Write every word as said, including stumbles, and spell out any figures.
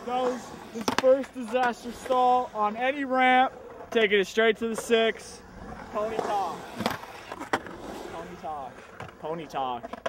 Does his first disaster stall on any ramp, taking it straight to the six. Pony talk. Pony talk. Pony talk.